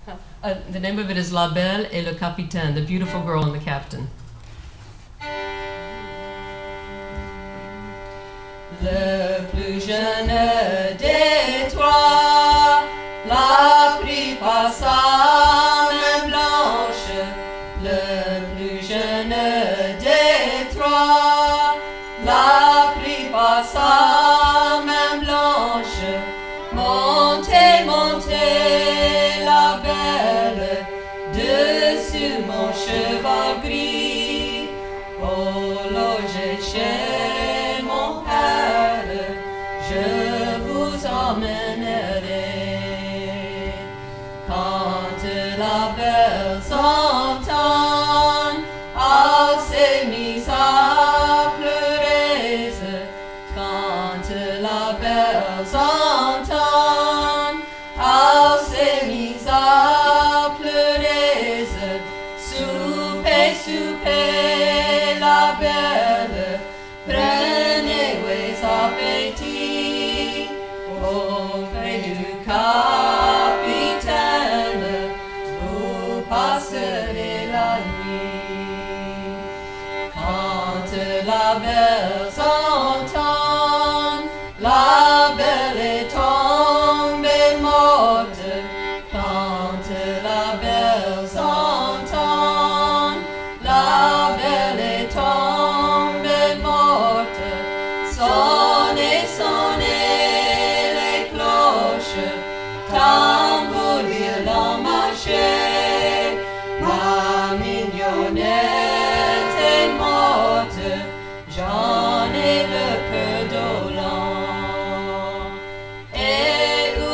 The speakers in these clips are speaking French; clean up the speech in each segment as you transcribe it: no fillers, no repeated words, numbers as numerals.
The name of it is La Belle et le Capitaine, the beautiful girl and the captain. Le plus jeune des trois l'a pris par sa main blanche. Le plus jeune des trois l'a pris par sa main blanche. Montez, montez, la belle, dessus mon cheval gris, au loger chez mon père, je vous emmènerai. Quand la belle s'entend, elle s'est mise à pleurer. Quand la belle s'entend, elle s'est mise à pleurer. Soupez, soupez, la belle, prenez vos appétits auprès du capitaine, vous passerez la nuit. Quand la belle s'entend, la belle est tombée morte. Quand la belle s'entend, la belle est tombée morte. Sonnez, sonnez les cloches, tambour, violon, marché. Ma mignonnette est morte, j'en ai le cœur dolent. Et où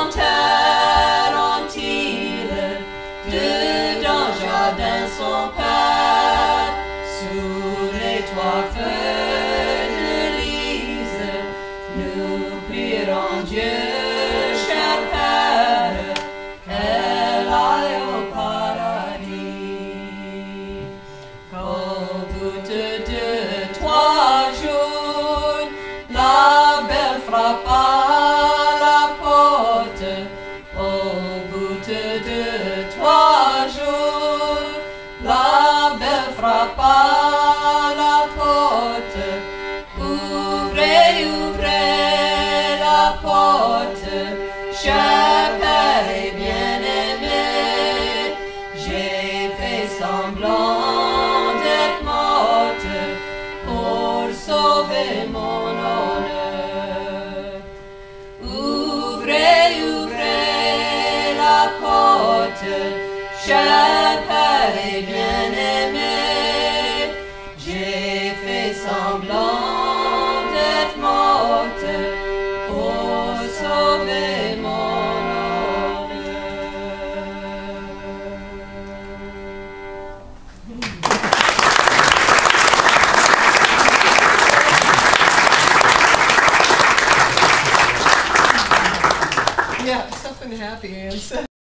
l'enterrent-ils? Dedans jardin son père, sous les trois feux de lys, nous prierons Dieu, cher Père, qu'elle aille au paradis. Au bout de 2-3 jours, la belle frappa la porte. Au bout de 2-3 jours, la belle frappa la porte. Ouvrez, ouvrez la porte, cher Père et bien-aimé. J'ai fait semblant d'être morte pour sauver mon honneur. Ouvrez, ouvrez la porte, cher Père et bien-aimé. J'ai fait semblant d'être morte pour sauver mon honneur. Yeah, something happy, Anne said.